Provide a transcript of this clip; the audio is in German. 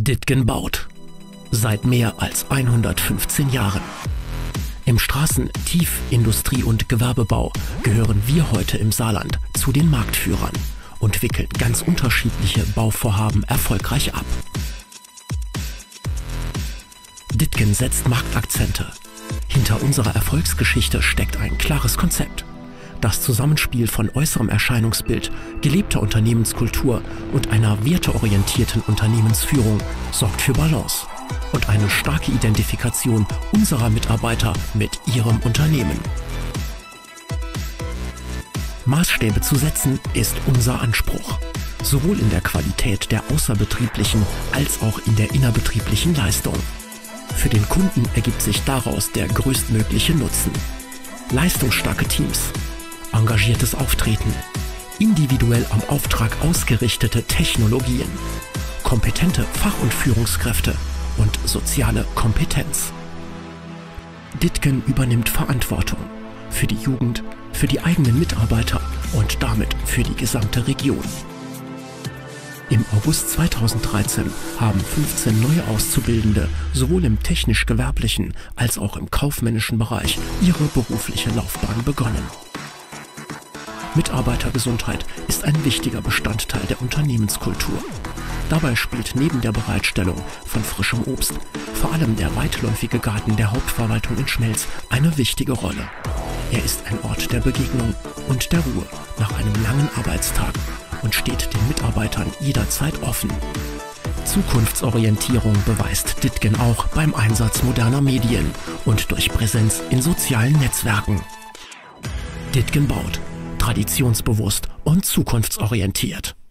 Dittgen baut. Seit mehr als 115 Jahren. Im Straßen-, Tief-, Industrie- und Gewerbebau gehören wir heute im Saarland zu den Marktführern und wickeln ganz unterschiedliche Bauvorhaben erfolgreich ab. Dittgen setzt Marktakzente. Hinter unserer Erfolgsgeschichte steckt ein klares Konzept. Das Zusammenspiel von äußerem Erscheinungsbild, gelebter Unternehmenskultur und einer werteorientierten Unternehmensführung sorgt für Balance und eine starke Identifikation unserer Mitarbeiter mit ihrem Unternehmen. Maßstäbe zu setzen ist unser Anspruch, sowohl in der Qualität der außerbetrieblichen als auch in der innerbetrieblichen Leistung. Für den Kunden ergibt sich daraus der größtmögliche Nutzen. Leistungsstarke Teams, engagiertes Auftreten, individuell am Auftrag ausgerichtete Technologien, kompetente Fach- und Führungskräfte und soziale Kompetenz. Dittgen übernimmt Verantwortung für die Jugend, für die eigenen Mitarbeiter und damit für die gesamte Region. Im August 2013 haben 15 neue Auszubildende sowohl im technisch-gewerblichen als auch im kaufmännischen Bereich ihre berufliche Laufbahn begonnen. Mitarbeitergesundheit ist ein wichtiger Bestandteil der Unternehmenskultur. Dabei spielt neben der Bereitstellung von frischem Obst vor allem der weitläufige Garten der Hauptverwaltung in Schmelz eine wichtige Rolle. Er ist ein Ort der Begegnung und der Ruhe nach einem langen Arbeitstag und steht den Mitarbeitern jederzeit offen. Zukunftsorientierung beweist Dittgen auch beim Einsatz moderner Medien und durch Präsenz in sozialen Netzwerken. Dittgen baut, traditionsbewusst und zukunftsorientiert.